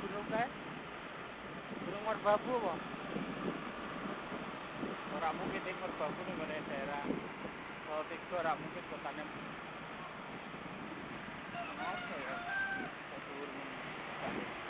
gunung kae? Gunung Merbabu apa? Ora mungkin di Merbabu ning ngene daerah Salatiga ora mungkin kotane. Ono apa ya? Kok dhuwur ngono.